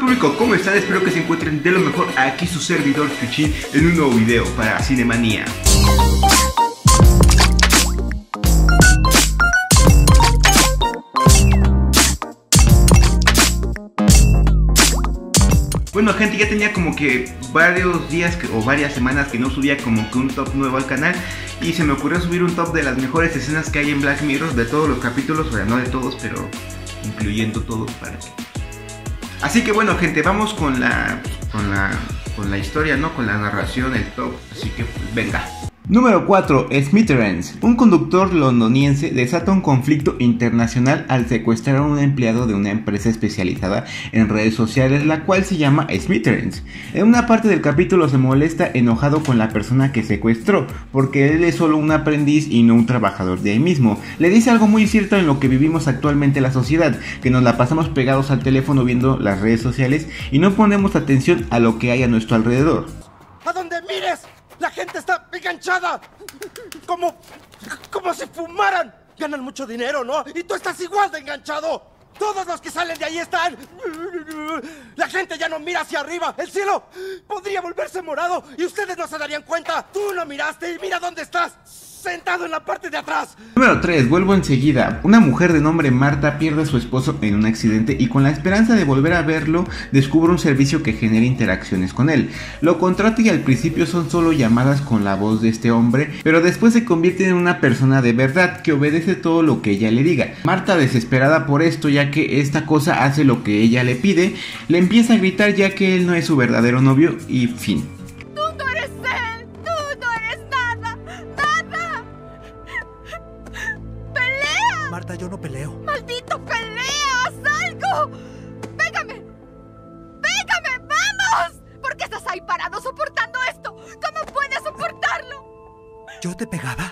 público? ¿Cómo están? Espero que se encuentren de lo mejor. Aquí su servidor Chuchín en un nuevo video para Cinemanía. Bueno gente, ya tenía como que varios días o varias semanas que no subía como que un top nuevo al canal. Y se me ocurrió subir un top de las mejores escenas que hay en Black Mirror, de todos los capítulos, o sea, no de todos, pero incluyendo todos para que... Así que bueno gente, vamos con la historia, ¿no? Con la narración, el top, así que pues, venga. Número 4. Smithereens. Un conductor londoniense desata un conflicto internacional al secuestrar a un empleado de una empresa especializada en redes sociales, la cual se llama Smithereens. En una parte del capítulo se molesta enojado con la persona que secuestró, porque él es solo un aprendiz y no un trabajador de ahí mismo. Le dice algo muy cierto en lo que vivimos actualmente la sociedad, que nos la pasamos pegados al teléfono viendo las redes sociales y no ponemos atención a lo que hay a nuestro alrededor. ¡A donde mires! ¡La gente está enganchada! Como si fumaran. Ganan mucho dinero, ¿no? Y tú estás igual de enganchado. Todos los que salen de ahí están... La gente ya no mira hacia arriba. El cielo podría volverse morado y ustedes no se darían cuenta. Tú no miraste y mira dónde estás. Sentado en la parte de atrás. Número 3, vuelvo enseguida. Una mujer de nombre Marta pierde a su esposo en un accidente y con la esperanza de volver a verlo, descubre un servicio que genera interacciones con él. Lo contrata y al principio son solo llamadas con la voz de este hombre, pero después se convierte en una persona de verdad que obedece todo lo que ella le diga. Marta, desesperada por esto, ya que esta cosa hace lo que ella le pide, le empieza a gritar ya que él no es su verdadero novio y fin. Marta, yo no peleo. ¡Maldito pelea! ¡Haz algo! ¡Pégame! ¡Pégame! ¡Vamos! ¿Por qué estás ahí parado soportando esto? ¿Cómo puedes soportarlo? ¿Yo te pegaba?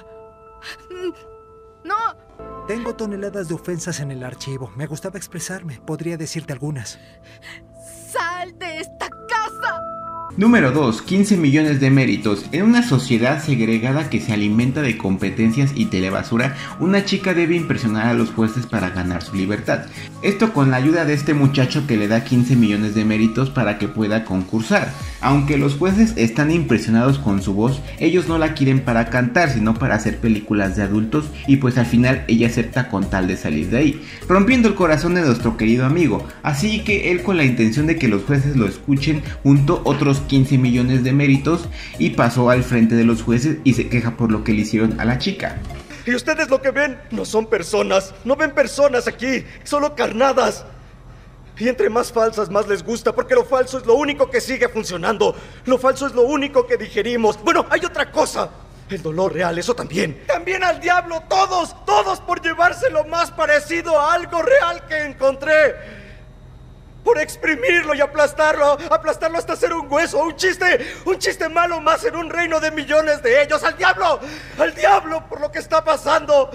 No. Tengo toneladas de ofensas en el archivo. Me gustaba expresarme. Podría decirte algunas. ¡Sal de esta casa! Número 2. 15 millones de méritos. En una sociedad segregada que se alimenta de competencias y telebasura, una chica debe impresionar a los jueces para ganar su libertad. Esto con la ayuda de este muchacho que le da 15 millones de méritos para que pueda concursar. Aunque los jueces están impresionados con su voz, ellos no la quieren para cantar, sino para hacer películas de adultos, y pues al final ella acepta con tal de salir de ahí, rompiendo el corazón de nuestro querido amigo. Así que él, con la intención de que los jueces lo escuchen, juntó otros 15 millones de méritos y pasó al frente de los jueces y se queja por lo que le hicieron a la chica. Y ustedes lo que ven no son personas. No ven personas aquí, solo carnadas. Y entre más falsas, más les gusta, porque lo falso es lo único que sigue funcionando. Lo falso es lo único que digerimos. Bueno, hay otra cosa. El dolor real, eso también. También al diablo, todos por llevarse lo más parecido a algo real que encontré. Por exprimirlo y aplastarlo hasta hacer un hueso, un chiste malo más en un reino de millones de ellos. ¡Al diablo por lo que está pasando!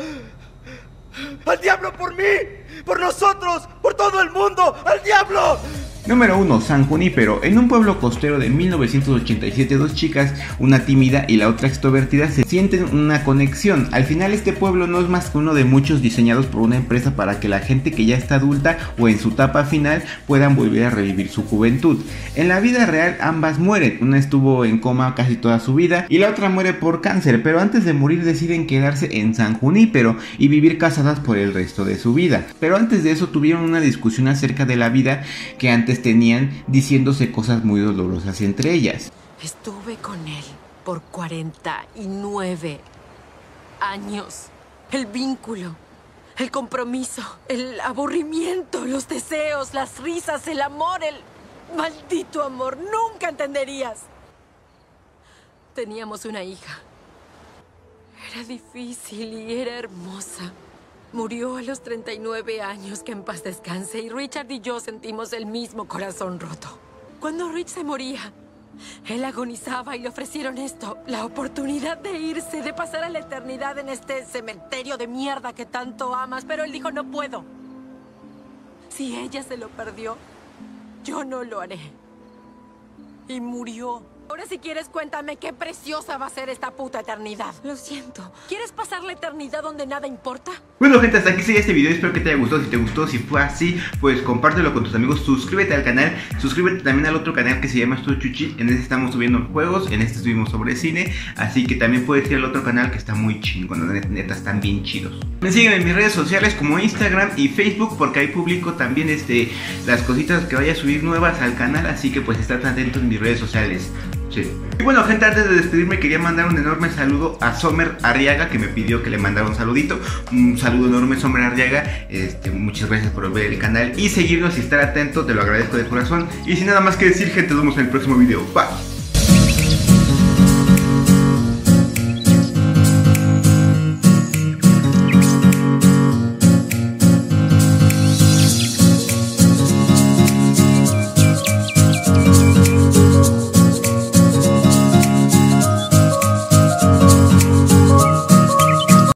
¡Al diablo por mí! ¡Por nosotros! ¡Por todo el mundo! ¡Al diablo! Número 1. San Junípero. En un pueblo costero de 1987, dos chicas, una tímida y la otra extrovertida, se sienten una conexión. Al final este pueblo no es más que uno de muchos diseñados por una empresa para que la gente que ya está adulta o en su etapa final puedan volver a revivir su juventud. En la vida real ambas mueren, una estuvo en coma casi toda su vida y la otra muere por cáncer, pero antes de morir deciden quedarse en San Junípero y vivir casadas por el resto de su vida. Pero antes de eso tuvieron una discusión acerca de la vida que antes tenían, diciéndose cosas muy dolorosas entre ellas. Estuve con él por 49 años. El vínculo, el compromiso, el aburrimiento, los deseos, las risas, el amor, el maldito amor. Nunca entenderías. Teníamos una hija. Era difícil y era hermosa. Murió a los 39 años, que en paz descanse, y Richard y yo sentimos el mismo corazón roto. Cuando Rich se moría, él agonizaba y le ofrecieron esto, la oportunidad de irse, de pasar a la eternidad en este cementerio de mierda que tanto amas, pero él dijo, no puedo. Si ella se lo perdió, yo no lo haré. Y murió. Ahora si quieres cuéntame qué preciosa va a ser esta puta eternidad. Lo siento. ¿Quieres pasar la eternidad donde nada importa? Bueno gente, hasta aquí sería este video, espero que te haya gustado. Si te gustó, si fue así, pues compártelo con tus amigos, suscríbete al canal, suscríbete también al otro canal que se llama Estudio Chuchi. En este estamos subiendo juegos, en este estuvimos sobre cine, así que también puedes ir al otro canal que está muy chingón, neta están bien chidos. Me siguen en mis redes sociales como Instagram y Facebook, porque ahí publico también las cositas que vaya a subir nuevas al canal, así que pues estad atentos en mis redes sociales. Sí. Y bueno gente, antes de despedirme quería mandar un enorme saludo a Somer Arriaga, que me pidió que le mandara un saludito. Un saludo enorme, Somer Arriaga. Muchas gracias por ver el canal y seguirnos y estar atentos, te lo agradezco de corazón. Y sin nada más que decir gente, nos vemos en el próximo video. Bye.